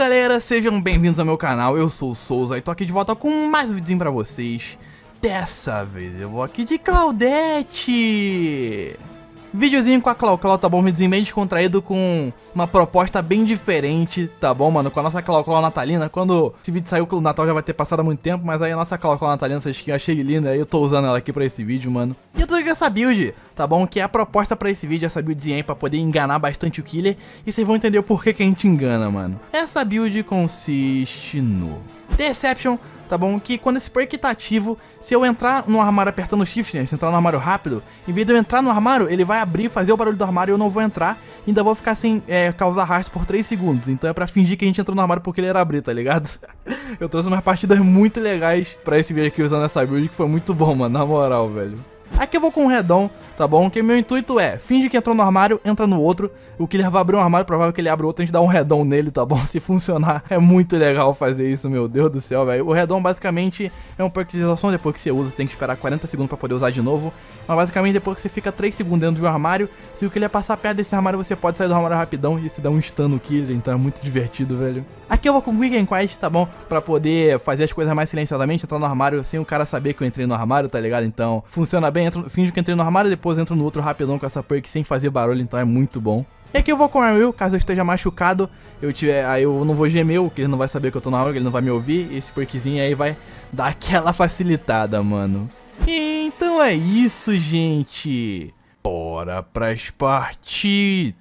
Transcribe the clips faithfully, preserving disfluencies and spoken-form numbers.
galera, sejam bem-vindos ao meu canal, eu sou o Souza e tô aqui de volta com mais um videozinho pra vocês. Dessa vez eu vou aqui de Claudete. Videozinho com a Clau Clau, tá bom? Videozinho bem descontraído com uma proposta bem diferente, tá bom, mano? Com a nossa Clau Clau natalina. Quando esse vídeo saiu, o Natal já vai ter passado há muito tempo, mas aí a nossa Clau Clau natalina, essa skin eu achei linda, aí eu tô usando ela aqui pra esse vídeo, mano. E eu tô com essa build, tá bom? Que é a proposta pra esse vídeo, essa buildzinha aí pra poder enganar bastante o killer. E vocês vão entender o porquê que a gente engana, mano. Essa build consiste no Deception, tá bom? Que quando esse perk tá ativo, se eu entrar no armário apertando shift, né? Se entrar no armário rápido, em vez de eu entrar no armário, ele vai abrir, fazer o barulho do armário e eu não vou entrar. E ainda vou ficar sem é, causar rastro por três segundos. Então é pra fingir que a gente entrou no armário porque ele era abrir, tá ligado? Eu trouxe umas partidas muito legais pra esse vídeo aqui usando essa build, que foi muito bom, mano, na moral, velho. Aqui eu vou com um redom, tá bom? Que meu intuito é, finge que entrou no armário, entra no outro. O killer vai abrir um armário, provável que ele abra outro, a gente dá um redom nele, tá bom? Se funcionar, é muito legal fazer isso, meu Deus do céu, velho. O redom basicamente é um perk de isenção, depois que você usa, você tem que esperar quarenta segundos pra poder usar de novo. Mas basicamente depois que você fica três segundos dentro de um armário, se o killer passar perto desse armário, você pode sair do armário rapidão e se dá um stun no killer, então é muito divertido, velho. Aqui eu vou com Quick and Quiet, tá bom? Pra poder fazer as coisas mais silenciosamente, entrar no armário sem o cara saber que eu entrei no armário, tá ligado? Então, funciona bem, entro, finjo que entrei no armário e depois entro no outro rapidão com essa perk sem fazer barulho, então é muito bom. E aqui eu vou com a Will, caso eu esteja machucado, eu tiver, aí eu não vou gemer, que ele não vai saber que eu tô na hora, que ele não vai me ouvir, e esse perkzinho aí vai dar aquela facilitada, mano. E então é isso, gente. Bora pras partidas.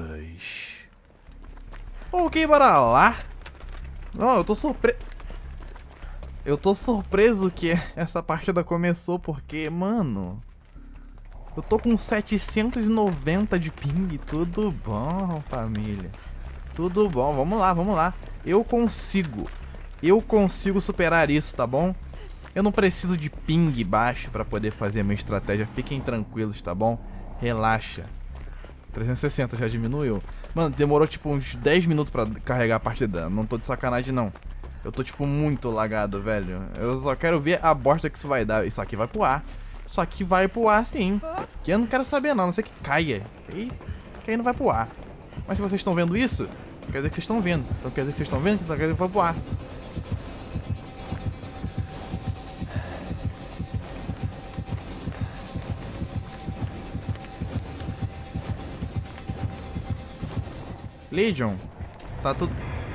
Ok, bora lá. Oh, eu tô surpreso. Eu tô surpreso que essa partida começou porque, mano, eu tô com setecentos e noventa de ping. Tudo bom, família? Tudo bom, vamos lá, vamos lá. Eu consigo. Eu consigo superar isso, tá bom? Eu não preciso de ping baixo pra poder fazer a minha estratégia. Fiquem tranquilos, tá bom? Relaxa. trezentos e sessenta já diminuiu. Mano, demorou tipo uns dez minutos pra carregar a partida. Não tô de sacanagem, não. Eu tô tipo muito lagado, velho. Eu só quero ver a bosta que isso vai dar. Isso aqui vai pro ar. Isso aqui vai pro ar, sim. Que eu não quero saber, não. A não sei que caia. E que aí não vai pro ar. Mas se vocês estão vendo isso, quer dizer que vocês estão vendo. Então quer dizer que vocês estão vendo, então quer dizer que vai pro ar. Legion, tá tudo...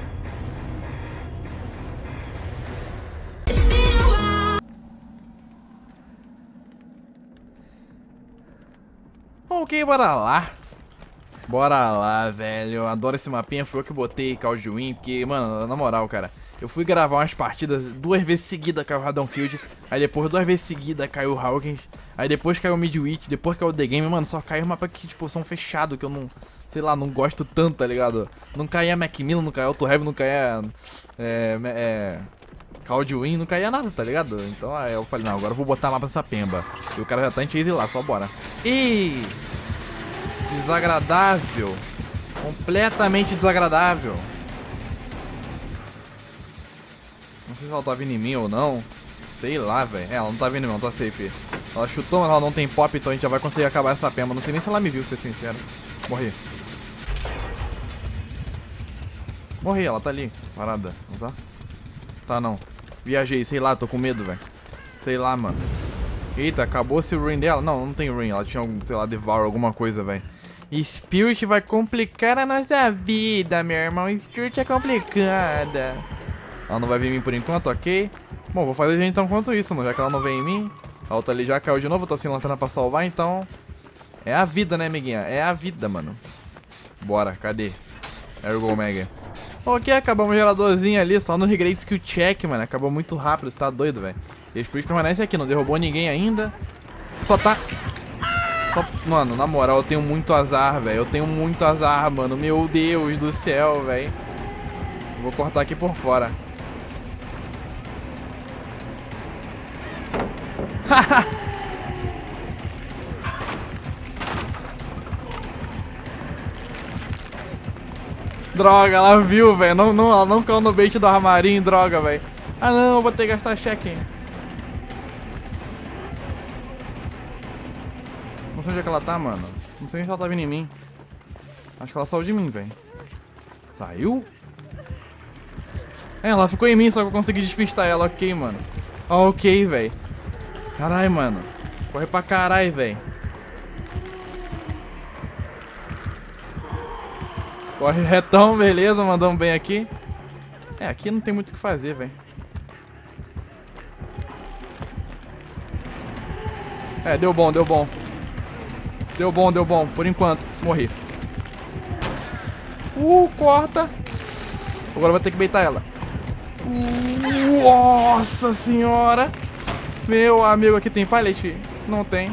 Ok, bora lá. Bora lá, velho. Eu adoro esse mapinha, foi eu que botei Caldwin, porque, mano, na moral, cara, eu fui gravar umas partidas, duas vezes seguida caiu o Radonfield, aí depois duas vezes seguida caiu o Hawkins, aí depois caiu o Midwich, depois caiu o The Game, mano, só caiu mapa que, tipo, são fechados, que eu não... Sei lá, não gosto tanto, tá ligado? Não caía Macmillan, não caía Auto Heavy, não caía... É... é Caldwin, não caía nada, tá ligado? Então aí eu falei, não, agora eu vou botar mapa nessa pemba. E o cara já tá em chase lá, só bora. Ih! Desagradável. Completamente desagradável. Não sei se ela tá vindo em mim ou não. Sei lá, velho. É, ela não tá vindo em mim, não, tá safe. Ela chutou, mas ela não tem pop, então a gente já vai conseguir acabar essa pemba. Não sei nem se ela me viu, pra ser sincero. Morri. Morri, ela tá ali, parada, não tá? Tá não. Viajei, sei lá, tô com medo, velho. Sei lá, mano. Eita, acabou-se o ruin dela? Não, não tem ruin, ela tinha, sei lá, devour alguma coisa, velho. Spirit vai complicar a nossa vida, meu irmão. Spirit é complicada. Ela não vai vir em mim por enquanto, ok? Bom, vou fazer então enquanto isso, mano, já que ela não vem em mim. A outra ali já caiu de novo, eu tô sem lanterna pra salvar, então... É a vida, né, amiguinha? É a vida, mano. Bora, cadê? There we go, Mega. Ok, acabamos o geradorzinho ali, só no regrade skill check, mano. Acabou muito rápido, você tá doido, velho. E o Spirit permanece aqui, não derrubou ninguém ainda. Só tá... Só... Mano, na moral, eu tenho muito azar, velho. Eu tenho muito azar, mano. Meu Deus do céu, velho. Vou cortar aqui por fora. Haha! Droga, ela viu, velho. Não, não, ela não caiu no bait do armarinho, droga, velho. Ah, não, eu vou ter que gastar check. Não sei onde é que ela tá, mano. Não sei nem se ela tá vindo em mim. Acho que ela saiu de mim, velho. Saiu? É, ela ficou em mim, só que eu consegui despistar ela. Ok, mano. Ok, velho. Caralho, mano. Corre pra caralho, velho. Corre retão, beleza. Mandamos bem aqui. É, aqui não tem muito o que fazer, velho. É, deu bom, deu bom. Deu bom, deu bom. Por enquanto. Morri. Uh, corta. Agora eu vou ter que beitar ela. Uh, nossa senhora. Meu amigo, aqui tem pallet? Não tem.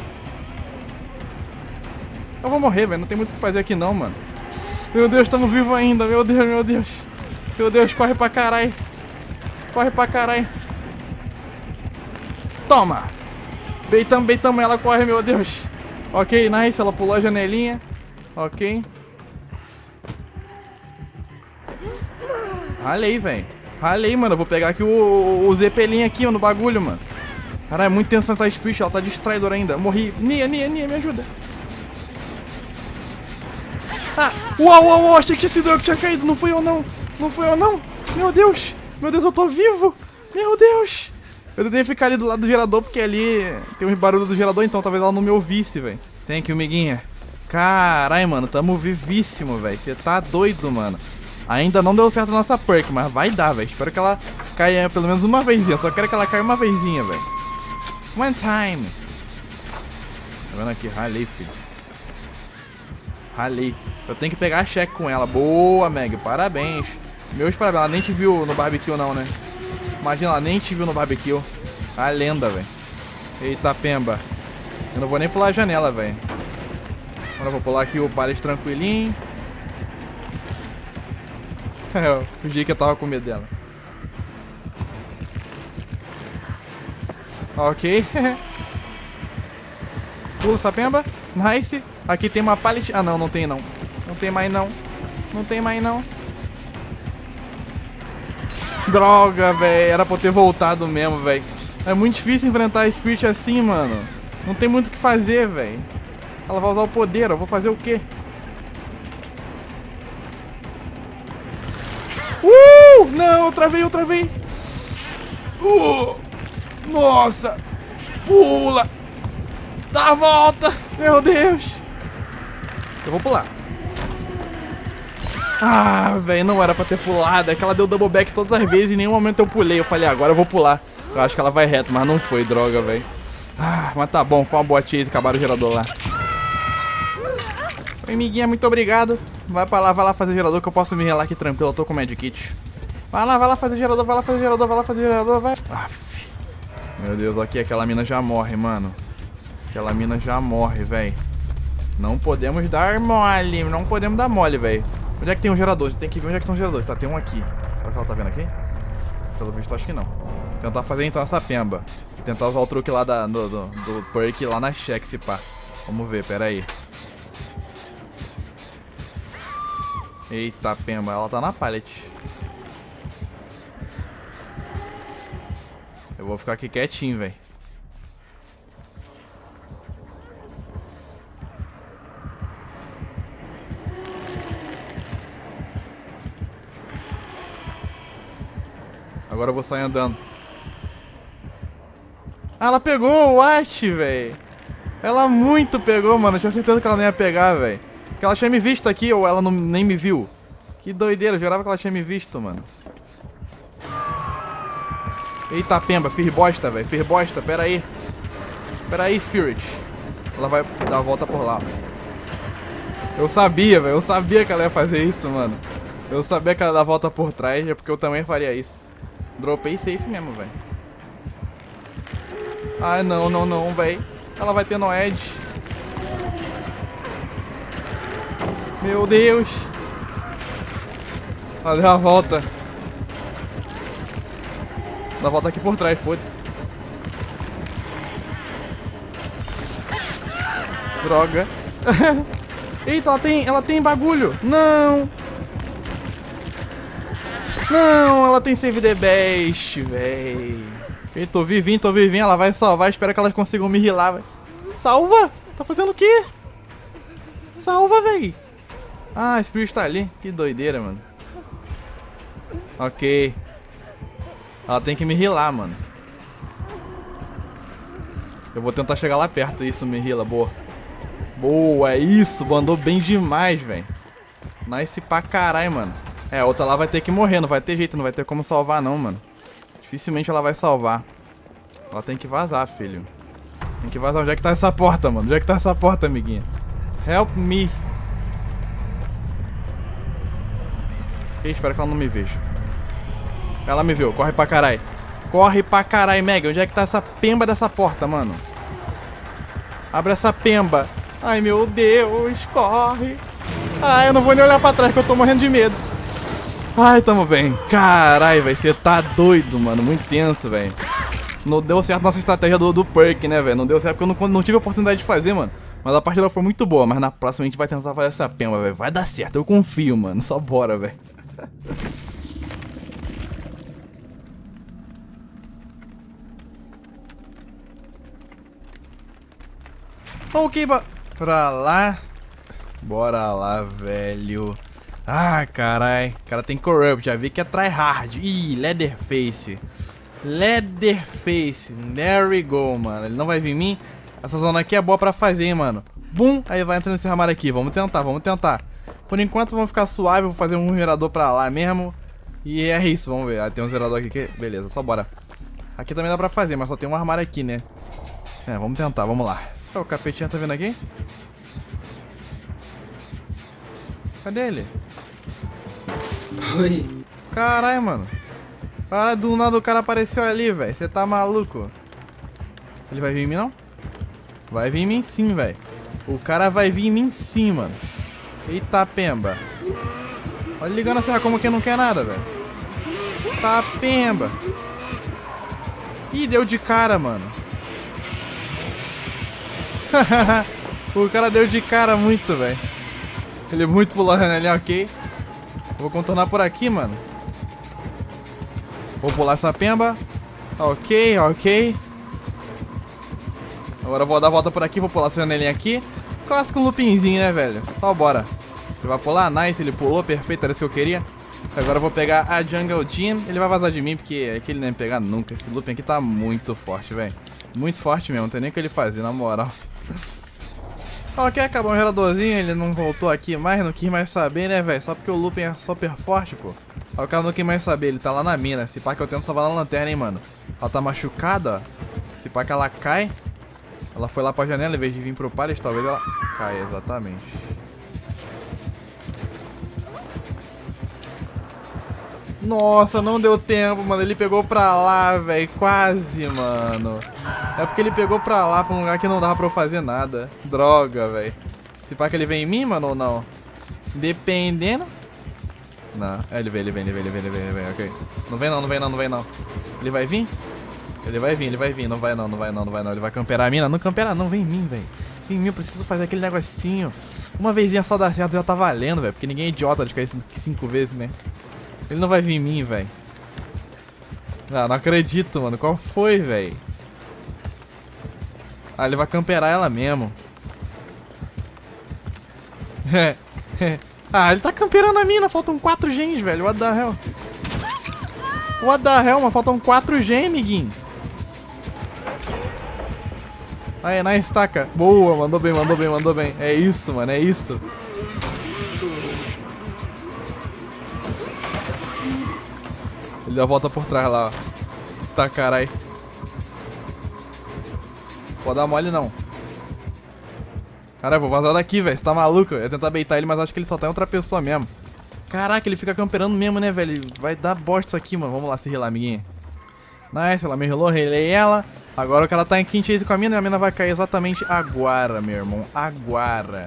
Eu vou morrer, velho. Não tem muito o que fazer aqui não, mano. Meu Deus, estamos vivos ainda. Meu Deus, meu Deus. Meu Deus, corre pra caralho. Corre pra caralho. Toma. Beitamos, beitamos ela. Corre, meu Deus. Ok, nice. Ela pulou a janelinha. Ok. Ralei, velho. Ralei, mano. Eu vou pegar aqui o, o Zeppelin aqui, ó, no bagulho, mano. Caralho, é muito tenso essa Spirit. Ela tá distraidora ainda. Morri. Nia, Nia, Nia, me ajuda. Ah, uau, uau, uau. Achei que tinha sido eu que tinha caído. Não fui eu, não. Não fui eu, não. Meu Deus. Meu Deus, eu tô vivo. Meu Deus. Eu tentei ficar ali do lado do gerador, porque ali tem uns barulhos do gerador, então talvez ela não me ouvisse, velho. Thank you, miguinha. Caralho, mano. Tamo vivíssimo, velho. Você tá doido, mano. Ainda não deu certo a nossa perk, mas vai dar, velho. Espero que ela caia pelo menos uma vezinha. Só quero que ela caia uma vezinha, velho. One time. Tá vendo aqui? Ralei, filho. Ralei. Eu tenho que pegar a cheque com ela. Boa, Meg. Parabéns. Meus parabéns. Ela nem te viu no barbecue, não, né? Imagina, ela nem te viu no barbecue. A lenda, velho. Eita, pemba. Eu não vou nem pular a janela, velho. Agora eu vou pular aqui o pallet tranquilinho. Eu fingi que eu tava com medo dela. Ok. Pula essa pemba. Nice. Aqui tem uma pallet. Ah, não, não tem não. Não tem mais não. Não tem mais não. Droga, velho. Era pra eu ter voltado mesmo, velho. É muito difícil enfrentar a Spirit assim, mano. Não tem muito o que fazer, velho. Ela vai usar o poder. Eu vou fazer o quê? Uh! Não, eu travei, eu travei. Uh! Nossa! Pula! Dá a volta! Meu Deus! Eu vou pular. Ah, velho, não era pra ter pulado. É que ela deu double back todas as vezes e em nenhum momento eu pulei. Eu falei, agora eu vou pular. Eu acho que ela vai reto, mas não foi, droga, velho. Ah, mas tá bom, foi uma boa chase, acabaram o gerador lá. Oi, amiguinha, muito obrigado. Vai pra lá, vai lá fazer gerador que eu posso me relar aqui tranquilo. Eu tô com medkit. Vai lá, vai lá fazer gerador, vai lá fazer gerador, vai lá fazer gerador, vai. Aff. Meu Deus, aqui aquela mina já morre, mano. Aquela mina já morre, velho. Não podemos dar mole, não podemos dar mole, velho. Onde é que tem um gerador? Tem que ver onde é que tem um gerador. Tá, tem um aqui. Será que ela tá vendo aqui? Pelo visto, acho que não. Tentar fazer então essa pemba. E tentar usar o truque lá da, do, do, do perk lá na check, se pá. Vamos ver, pera aí. Eita, pemba. Ela tá na pallet. Eu vou ficar aqui quietinho, velho. Agora eu vou sair andando. Ah, ela pegou o Ash, velho. Ela muito pegou, mano. Eu tinha certeza que ela não ia pegar, velho. Que ela tinha me visto aqui ou ela não, nem me viu. Que doideira, eu jurava que ela tinha me visto, mano. Eita, pemba, fiz bosta, velho. Fiz bosta, pera aí. Pera aí, Spirit. Ela vai dar a volta por lá. Eu sabia, velho. Eu sabia que ela ia fazer isso, mano. Eu sabia que ela ia dar a volta por trás, é porque eu também faria isso. Dropei safe mesmo, velho. Ai, não, não, não, velho. Ela vai ter no edge. Meu Deus. Ela deu a volta. Dá a volta aqui por trás, foda-se. Droga. Eita, ela tem, ela tem bagulho. Não. Não, ela tem save the best, véi. Eu tô vivinho, tô vivinho. Ela vai salvar. Espero que elas consigam me healar, véi. Salva! Tá fazendo o quê? Salva, véi. Ah, a Spirit tá ali. Que doideira, mano. Ok. Ela tem que me healar, mano. Eu vou tentar chegar lá perto. Isso, me heala, boa. Boa, é isso. Mandou bem demais, velho. Nice pra caralho, mano. É, a outra lá vai ter que morrer. Não vai ter jeito, não vai ter como salvar, não, mano. Dificilmente ela vai salvar. Ela tem que vazar, filho. Tem que vazar. Onde é que tá essa porta, mano? Onde é que tá essa porta, amiguinha? Help me. Ih, espero que ela não me veja. Ela me viu. Corre pra caralho. Corre pra caralho, Meg. Onde é que tá essa pemba dessa porta, mano? Abre essa pemba. Ai, meu Deus. Corre. Ai, eu não vou nem olhar pra trás que eu tô morrendo de medo. Ai, tamo bem. Caralho, velho. Você tá doido, mano. Muito tenso, velho. Não deu certo nossa estratégia do, do perk, né, velho? Não deu certo porque eu não, não tive a oportunidade de fazer, mano. Mas a partida foi muito boa. Mas na próxima a gente vai tentar fazer essa pemba, velho. Vai dar certo. Eu confio, mano. Só bora, velho. Ok, ba... pra lá. Bora lá, velho. Ah, carai. O cara tem Corrupt. Já vi que é tryhard. Ih, Leatherface. Leatherface. There we go, mano. Ele não vai vir em mim. Essa zona aqui é boa pra fazer, hein, mano. Bum. Aí vai entrar nesse armário aqui. Vamos tentar, vamos tentar. Por enquanto vamos ficar suave. Vou fazer um gerador pra lá mesmo. E é isso, vamos ver. Ah, tem um gerador aqui que... Beleza, só bora. Aqui também dá pra fazer, mas só tem um armário aqui, né? É, vamos tentar, vamos lá. Oh, o capetinha tá vindo aqui? Cadê ele? Oi. Caralho, mano. Caralho, do nada o cara apareceu ali, velho. Você tá maluco? Ele vai vir em mim, não? Vai vir em mim sim, velho. O cara vai vir em mim sim, mano. Eita, pemba. Olha ligando a serra como quem não quer nada, velho. Tá, pemba. Ih, deu de cara, mano. O cara deu de cara muito, velho. Ele é muito pulando ali, ok. Vou contornar por aqui, mano. Vou pular essa pemba. Ok, ok. Agora eu vou dar a volta por aqui, vou pular essa janelinha aqui. Clássico loopingzinho, né, velho? Então bora. Ele vai pular, nice, ele pulou, perfeito, era isso que eu queria. Agora eu vou pegar a Jungle Gym. Ele vai vazar de mim, porque aqui ele não ia pegar nunca. Esse looping aqui tá muito forte, velho. Muito forte mesmo, não tem nem o que ele fazer, na moral. Ok, acabou o geradorzinho, ele não voltou aqui mais, não quis mais saber, né, velho? Só porque o looping é super forte, pô. O cara não quis mais saber, ele tá lá na mina. Se pá que eu tento salvar na lanterna, hein, mano. Ela tá machucada, ó. Se pá que ela cai. Ela foi lá pra janela, em vez de vir pro pallet, talvez ela caia, exatamente. Nossa, não deu tempo, mano. Ele pegou pra lá, velho. Quase, mano. É porque ele pegou pra lá, pra um lugar que não dava pra eu fazer nada. Droga, velho. Se pá que ele vem em mim, mano, ou não? Dependendo. Não, é, ele vem, ele vem, ele vem, ele vem, ele vem, ele vem, ok. Não vem não, não vem não, não vem não. Ele vai vir? Ele vai vir, ele vai vir. Não vai não, não vai não, não vai não. Ele vai camperar a mina? Não campera não, vem em mim, velho. Vem em mim, eu preciso fazer aquele negocinho. Uma vezinha só dar certo já tá valendo, velho. Porque ninguém é idiota de cair cinco vezes, né? Ele não vai vir em mim, velho. Ah, não acredito, mano. Qual foi, velho? Ah, ele vai camperar ela mesmo. É, é. Ah, ele tá camperando a mina. Faltam quatro gens, velho. What the hell? What the hell, mano? Faltam quatro gens, amiguinho. Aí, nice, taca. Boa, mandou bem, mandou bem, mandou bem. É isso, mano, é isso. Ele dá a volta por trás lá, ó. Tá, carai. Pode dar mole, não. Caralho, vou vazar daqui, velho. Você tá maluco? Eu ia tentar baitar ele, mas acho que ele só tá em outra pessoa mesmo. Caraca, ele fica camperando mesmo, né, velho? Vai dar bosta isso aqui, mano. Vamos lá se healar, amiguinha. Nice, ela me healou, healei ela. Agora o cara tá em quinto chase com a mina e a mina vai cair exatamente agora, meu irmão. Agora.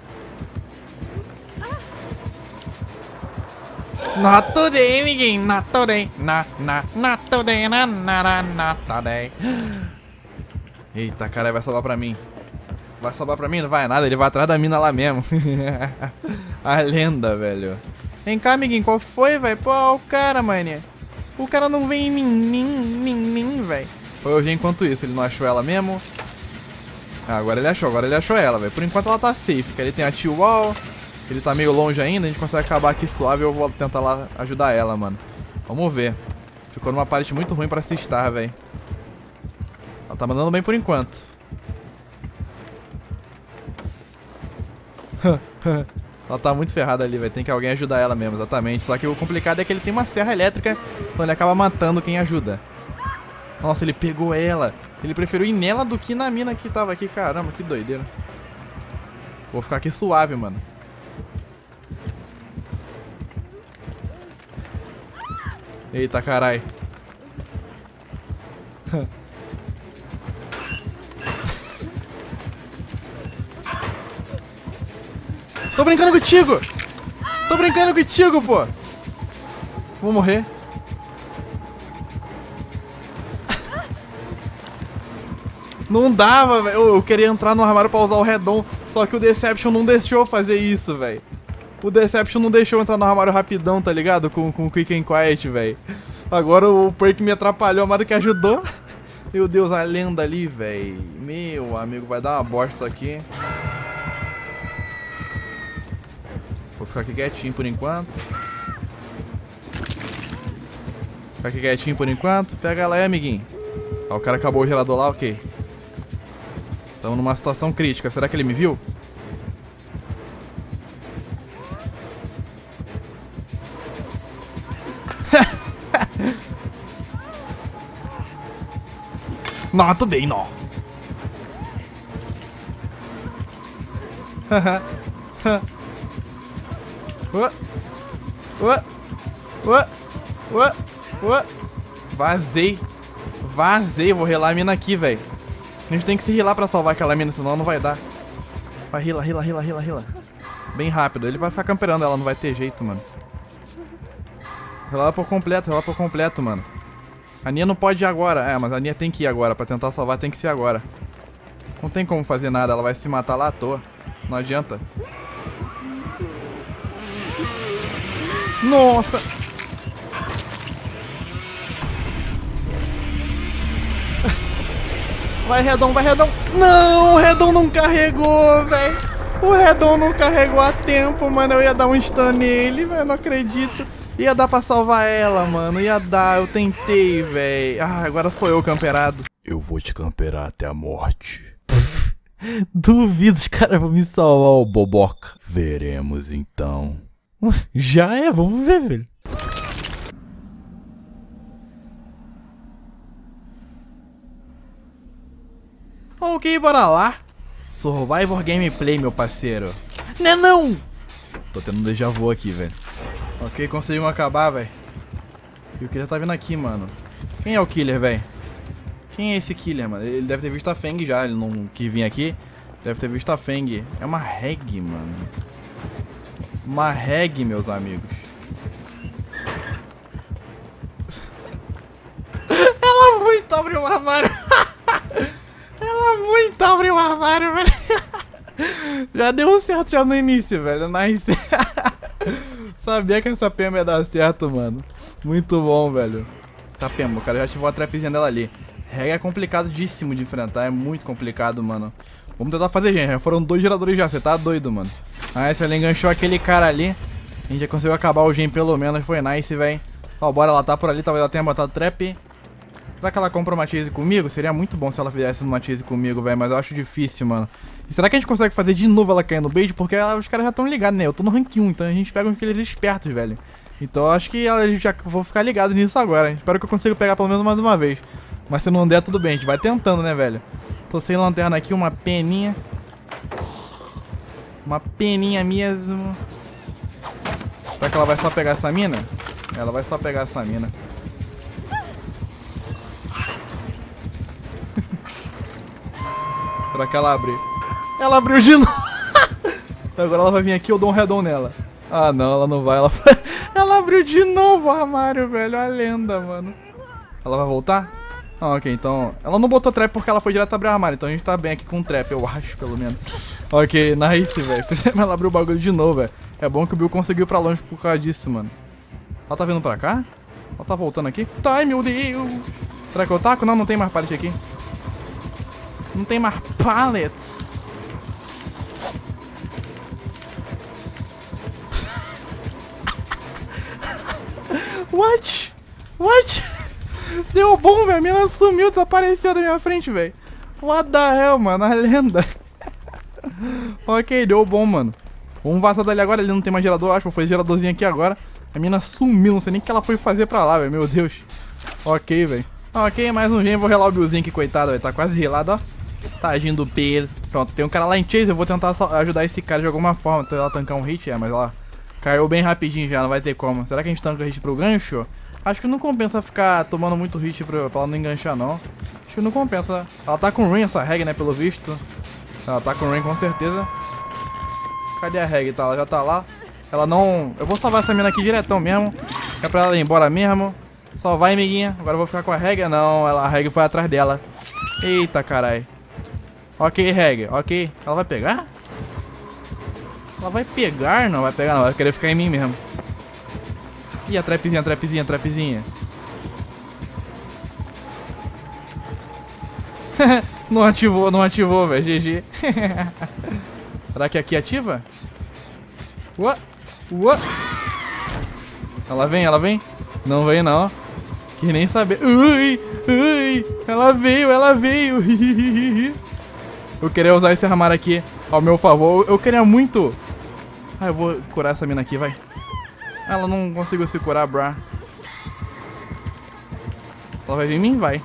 Not today, amiguinho. Not today. Na, na, not today. Na, na, na, not today. Eita, cara, vai salvar pra mim. Vai salvar pra mim? Não vai nada, ele vai atrás da mina lá mesmo. A lenda, velho. Vem cá, amiguinho, qual foi, velho? Pô, o cara, mané. O cara não vem em mim, mim, mim, mim, velho. Foi hoje enquanto isso, ele não achou ela mesmo. Ah, agora ele achou, agora ele achou ela, velho. Por enquanto ela tá safe, porque ele tem a T-Wall. Ele tá meio longe ainda, a gente consegue acabar aqui suave. Eu vou tentar lá ajudar ela, mano. Vamos ver. Ficou numa parte muito ruim pra se estar, velho. Ela tá mandando bem por enquanto. Ela tá muito ferrada ali, velho. Tem que alguém ajudar ela mesmo, exatamente. Só que o complicado é que ele tem uma serra elétrica, então ele acaba matando quem ajuda. Nossa, ele pegou ela. Ele preferiu ir nela do que na mina que tava aqui. Caramba, que doideira. Vou ficar aqui suave, mano. Eita, carai. Tô brincando contigo! Tô brincando contigo, pô! Vou morrer. Não dava, velho. Eu queria entrar no armário pra usar o redom, só que o Deception não deixou eu fazer isso, velho. O Deception não deixou eu entrar no armário rapidão, tá ligado? Com o Quick and Quiet, velho. Agora o Perk me atrapalhou, mas do que ajudou. Meu Deus, a lenda ali, velho. Meu amigo, vai dar uma bosta isso aqui. Vou ficar aqui quietinho por enquanto. Ficar aqui quietinho por enquanto. Pega ela aí, amiguinho. Ah, o cara acabou o gerador lá, ok. Estamos numa situação crítica. Será que ele me viu? Não, today, não. Ué, ué, ué, ué, ué. Vazei. Vazei. Vou relar a mina aqui, velho. A gente tem que se rilar pra salvar aquela mina, senão não vai dar. Vai, rila, rila, rila, rila, rila. Bem rápido. Ele vai ficar camperando ela, não vai ter jeito, mano. Rila por completo, rila por completo, mano. A Nia não pode ir agora. É, mas a Nia tem que ir agora. Pra tentar salvar tem que ser agora. Não tem como fazer nada. Ela vai se matar lá à toa. Não adianta. Nossa! Vai, Redom, vai, Redom. Não, o Redom não carregou, velho. O Redom não carregou a tempo, mano. Eu ia dar um stun nele, velho. Não acredito. Ia dar pra salvar ela, mano. Ia dar, eu tentei, velho. Ah, agora sou eu camperado. Eu vou te camperar até a morte. Duvido, os caras vão me salvar, ô boboca. Veremos então. Já é, vamos ver, velho. Ok, bora lá. Survivor Gameplay, meu parceiro. Não, não! Tô tendo um déjà vu aqui, velho. Ok, conseguimos acabar, velho. E o Killer tá vindo aqui, mano. Quem é o Killer, velho? Quem é esse Killer, mano? Ele deve ter visto a Feng já, ele não quis vir aqui. Deve ter visto a Feng. É uma reg, mano. Uma reg, meus amigos. Ela muito abriu o armário. Ela muito abriu o armário, velho. Já deu certo já no início, velho. Nice. Sabia que essa Pema ia dar certo, mano. Muito bom, velho. Tá, Pema, o cara já ativou a trapzinha dela ali. Reg é complicadíssimo de enfrentar, é muito complicado, mano. Vamos tentar fazer, gente. Já foram dois geradores já, você tá doido, mano. Ah, se ela enganchou aquele cara ali. A gente já conseguiu acabar o gen pelo menos, foi nice, velho. Ó, bora, ela tá por ali, talvez ela tenha botado trap. Será que ela compra uma chase comigo? Seria muito bom se ela fizesse uma chase comigo, velho, mas eu acho difícil, mano. E será que a gente consegue fazer de novo ela cair no bait? Porque ela, os caras já estão ligados, né? Eu tô no rank um, então a gente pega uns killers espertos, velho. Então eu acho que ela, já vou ficar ligado nisso agora. Espero que eu consiga pegar pelo menos mais uma vez. Mas se não der, tudo bem, a gente vai tentando, né, velho? Tô sem lanterna aqui, uma peninha. Uma peninha mesmo. Será que ela vai só pegar essa mina? Ela vai só pegar essa mina. Será que ela abriu? Ela abriu de novo. Agora ela vai vir aqui, eu dou um redom nela. Ah, não, ela não vai. Ela, ela abriu de novo o armário, velho. A lenda, mano. Ela vai voltar? Ah, ok, então... Ela não botou trap porque ela foi direto abrir o armário. Então a gente tá bem aqui com trap, eu acho, pelo menos. Ok, nice, velho. Ela abriu o bagulho de novo, velho. É bom que o Bill conseguiu ir pra longe por causa disso, mano. Ela tá vindo pra cá? Ela tá voltando aqui? Tá, ai, meu Deus. Será que eu taco? Não, não tem mais pallet aqui. Não tem mais pallets. What? What? Deu bom, velho. A mina sumiu, desapareceu da minha frente, velho. What the hell, mano? A lenda. Ok, deu bom, mano. Vamos vazar dali agora. Ele não tem mais gerador, acho. Foi geradorzinho aqui agora. A mina sumiu. Não sei nem o que ela foi fazer pra lá, velho. Meu Deus. Ok, velho. Ok, mais um gen. Vou relar o Billzinho aqui, coitado, velho. Tá quase relado, ó. Tadinho do P. Pronto, tem um cara lá em Chase. Eu vou tentar ajudar esse cara de alguma forma. Tentar ela tancar um hit, é, mas ela caiu bem rapidinho já. Não vai ter como. Será que a gente tanca hit pro gancho? Acho que não compensa ficar tomando muito hit pra, pra ela não enganchar, não. Acho que não compensa. Ela tá com ring essa reg, né, pelo visto. Ela tá com ring com certeza. Cadê a reg? Tá, ela já tá lá. Ela não... Eu vou salvar essa mina aqui diretão mesmo. Que é pra ela ir embora mesmo. Salvar, amiguinha. Agora eu vou ficar com a reg. Não, ela, a reg foi atrás dela. Eita, carai. Ok, reg. Ok. Ela vai pegar? Ela vai pegar? Não vai pegar, não. Vai querer ficar em mim mesmo. Ih, a trapzinha, a trapzinha, a trapzinha. Não ativou, não ativou, velho. G G. Será que aqui ativa? Ué, ué. Ela vem, ela vem? Não vem, não. Que nem saber. Ui, ui. Ela veio, ela veio. Eu queria usar esse armário aqui ao meu favor. Eu queria muito. Ah, eu vou curar essa mina aqui, vai. Ela não conseguiu se curar, brah. Ela vai vir em mim? Vai.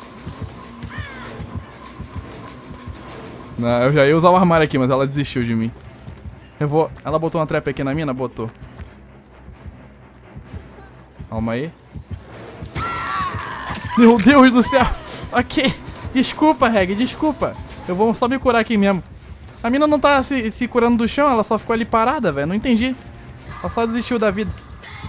Não, eu já ia usar o armário aqui, mas ela desistiu de mim. Eu vou... Ela botou uma trap aqui na mina? Botou. Calma aí. Meu Deus do céu. Ok. Desculpa, Reg, desculpa. Eu vou só me curar aqui mesmo. A mina não tá se, se curando do chão, ela só ficou ali parada, velho. Não entendi. Ela só desistiu da vida.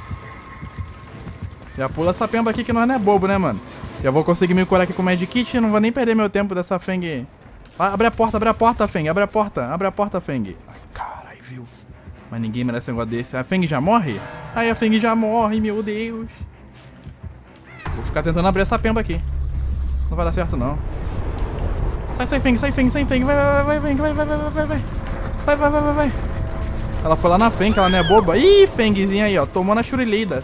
Já pula essa pemba aqui que nós não é bobo, né, mano? Já vou conseguir me curar aqui com o Medkit. Não vou nem perder meu tempo dessa Feng. Ah, abre a porta, abre a porta, Feng. Abre a porta, abre a porta, Feng. Ai, caralho, viu? Mas ninguém merece um negócio desse. A Feng já morre? Ai, a Feng já morre, meu Deus. Vou ficar tentando abrir essa pemba aqui. Não vai dar certo, não. Sai, sai, Feng, sai, Feng, sai, Feng. Vai, vai, vai, vai, vai, vai, vai, vai, vai, vai. Vai, vai, vai, vai, vai. Ela foi lá na Feng, ela não é boba. Ih, Fengzinha aí, ó. Tomou na churilida.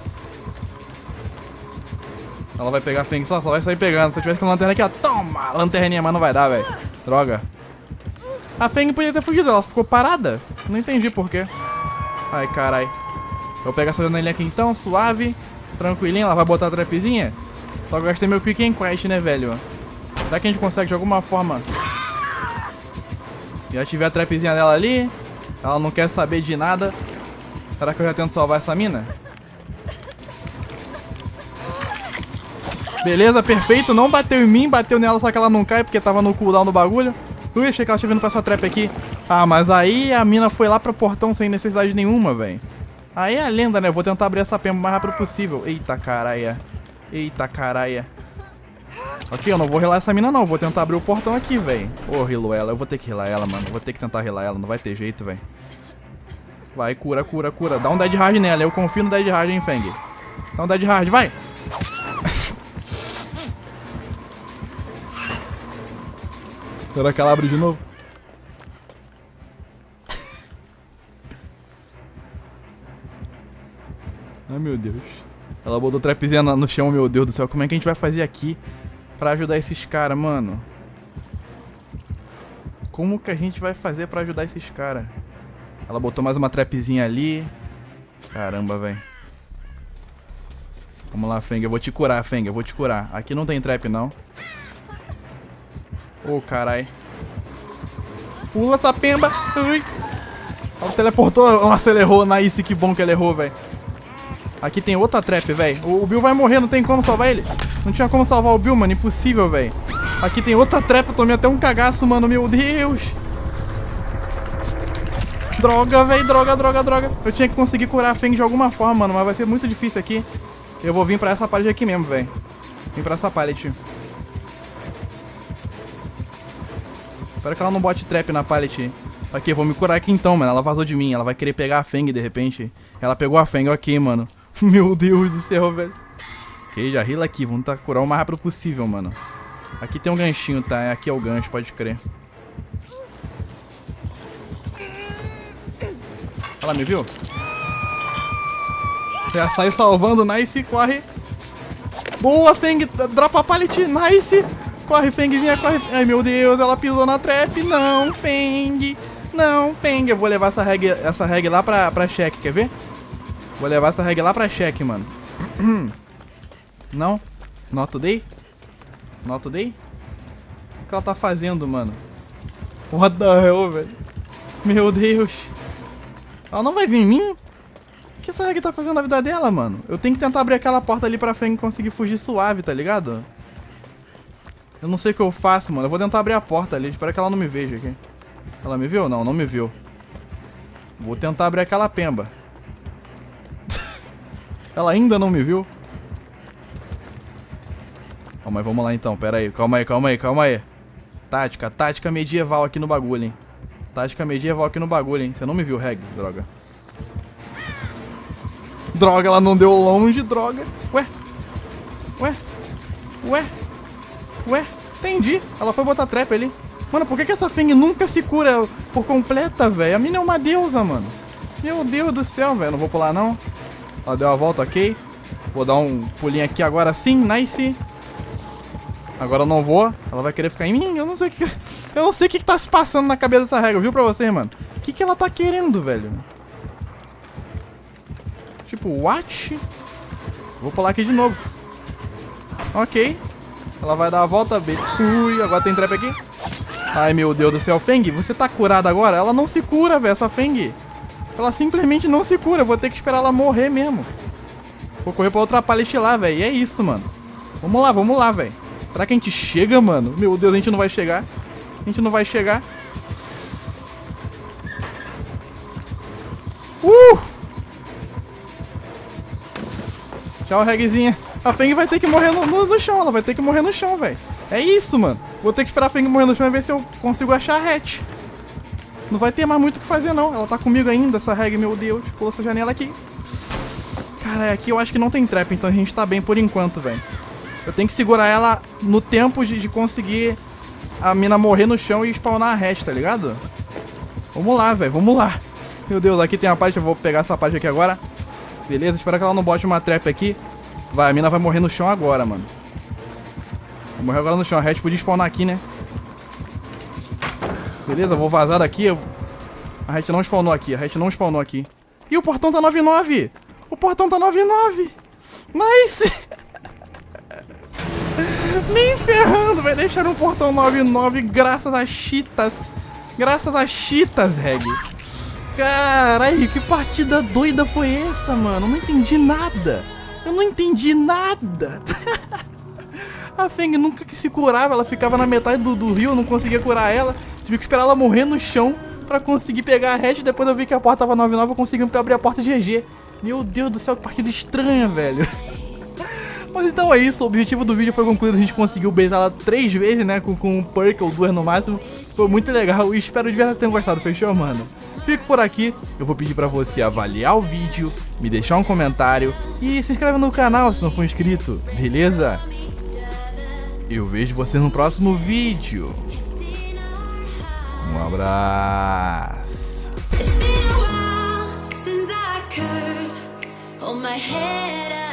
Ela vai pegar a Feng, só, só vai sair pegando. Se eu tivesse com a lanterna aqui, ó. Toma! Lanterninha, mas não vai dar, velho. Droga. A Feng podia ter fugido, ela ficou parada. Não entendi por quê. Ai, carai. Eu vou pegar essa janelinha aqui então, suave. Tranquilinha, ela vai botar a trapzinha. Só que eu gastei meu quick and quest, né, velho? Será que a gente consegue de alguma forma? Já tive a trapzinha dela ali. Ela não quer saber de nada. Será que eu já tento salvar essa mina? Beleza, perfeito. Não bateu em mim, bateu nela, só que ela não cai porque tava no cooldown do bagulho. Ui, achei que ela tinha vindo pra essa trap aqui. Ah, mas aí a mina foi lá pro portão sem necessidade nenhuma, velho. Aí é a lenda, né? Eu vou tentar abrir essa pemba o mais rápido possível. Eita, caralho. Eita, caralho. Ok, eu não vou relar essa mina, não. Vou tentar abrir o portão aqui, velho. Ô, oh, relo ela. Eu vou ter que relar ela, mano. Vou ter que tentar relar ela. Não vai ter jeito, velho. Vai, cura, cura, cura. Dá um dead hard nela. Eu confio no dead hard, hein, Feng. Dá um dead hard, vai. Será que ela abre de novo? Ai, meu Deus. Ela botou trapzinha no chão, meu Deus do céu. Como é que a gente vai fazer aqui pra ajudar esses caras, mano? Como que a gente vai fazer pra ajudar esses caras? Ela botou mais uma trapzinha ali. Caramba, velho. Vamos lá, Feng. Eu vou te curar, Feng. Eu vou te curar. Aqui não tem trap, não. Ô, oh, carai. Pula essa pemba. Ui. Ela teleportou. Nossa, ele errou. Nice, que bom que ele errou, velho. Aqui tem outra trap, velho. O, o Bill vai morrer, não tem como salvar ele. Não tinha como salvar o Bill, mano. Impossível, velho. Aqui tem outra trap. Eu tomei até um cagaço, mano. Meu Deus. Droga, velho. Droga, droga, droga. Eu tinha que conseguir curar a Feng de alguma forma, mano. Mas vai ser muito difícil aqui. Eu vou vir pra essa pallet aqui mesmo, velho. Vim pra essa pallet. Espero que ela não bote trap na pallet. Ok, vou me curar aqui então, mano. Ela vazou de mim. Ela vai querer pegar a Feng de repente. Ela pegou a Feng, ok, mano. Meu Deus do céu, velho. Ok, já rila aqui. Vamos tentar curar o mais rápido possível, mano. Aqui tem um ganchinho, tá? Aqui é o gancho, pode crer. Ela me viu? Já sai salvando, nice, corre. Boa, Feng. Dropa a pallet. Nice. Corre, Fengzinha, corre. Ai, meu Deus, ela pisou na trap. Não, Feng. Não, Feng. Eu vou levar essa reg, essa reg lá pra, pra cheque, quer ver? Vou levar essa reg lá pra cheque, mano. Não? Not today? Not today? O que ela tá fazendo, mano? What the hell, velho? Meu Deus. Ela não vai vir em mim? O que essa reg tá fazendo na vida dela, mano? Eu tenho que tentar abrir aquela porta ali pra Feng conseguir fugir suave, tá ligado? Eu não sei o que eu faço, mano. Eu vou tentar abrir a porta ali. Espero que ela não me veja aqui. Ela me viu? Não, não me viu. Vou tentar abrir aquela pemba. Ela ainda não me viu? Calma aí, vamos lá então. Pera aí. Calma aí, calma aí, calma aí. Tática, tática medieval aqui no bagulho, hein. Tática medieval aqui no bagulho, hein. Você não me viu, Reg, droga. Droga, ela não deu longe, droga. Ué? Ué? Ué? Ué? Entendi. Ela foi botar trap ali. Mano, por que que essa Feng nunca se cura por completa, velho? A mina é uma deusa, mano. Meu Deus do céu, velho. Não vou pular, não. Ela deu a volta, ok. Vou dar um pulinho aqui agora sim. Nice. Agora eu não vou. Ela vai querer ficar em mim? Eu não sei o que... Eu não sei o que, que tá se passando na cabeça dessa regra, viu pra vocês, mano? O que que ela tá querendo, velho? Tipo, what? Vou pular aqui de novo. Ok. Ela vai dar a volta, B. Ui, agora tem trap aqui. Ai, meu Deus do céu. Feng, você tá curada agora? Ela não se cura, velho, essa Feng. Ela simplesmente não se cura. Eu vou ter que esperar ela morrer mesmo. Vou correr pra outra pallet lá, velho. E é isso, mano. Vamos lá, vamos lá, velho. Será que a gente chega, mano? Meu Deus, a gente não vai chegar. A gente não vai chegar. Uh! Tchau, Regzinha. A Feng vai ter que morrer no, no, no chão. Ela vai ter que morrer no chão, velho. É isso, mano. Vou ter que esperar a Feng morrer no chão e ver se eu consigo achar a hatch. Não vai ter mais muito o que fazer, não. Ela tá comigo ainda, essa Reg, meu Deus. Pula essa janela aqui. Cara, aqui eu acho que não tem trap, então a gente tá bem por enquanto, velho. Eu tenho que segurar ela no tempo de, de conseguir a mina morrer no chão e spawnar a hatch, tá ligado? Vamos lá, velho. Vamos lá. Meu Deus, aqui tem a parte. Eu vou pegar essa parte aqui agora. Beleza, espero que ela não bote uma trap aqui. Vai, a mina vai morrer no chão agora, mano. Vai morrer agora no chão. A hatch podia spawnar aqui, né? Beleza, vou vazar daqui. Eu... A hatch não spawnou aqui. A hatch não spawnou aqui. E o portão tá nove nove. O portão tá nove nove. Nice. Nem ferrando, vai deixar um portão nove nove graças a cheetas. Graças a cheetas, Reg. Caralho, que partida doida foi essa, mano? Eu não entendi nada. Eu não entendi nada. A Feng nunca que se curava, ela ficava na metade do, do rio, eu não conseguia curar ela. Tive que esperar ela morrer no chão pra conseguir pegar a hatch. Depois eu vi que a porta tava nove nove, eu consegui abrir a porta de G G. Meu Deus do céu, que partida estranha, velho. Mas então é isso, o objetivo do vídeo foi concluído. A gente conseguiu baitá-la três vezes, né, com, com um perk ou duas no máximo. Foi muito legal e espero de verdade que tenham gostado, fechou, mano? Fico por aqui, eu vou pedir pra você avaliar o vídeo, me deixar um comentário e se inscreve no canal se não for inscrito, beleza? Eu vejo você no próximo vídeo. Um abraço. Hold my head up.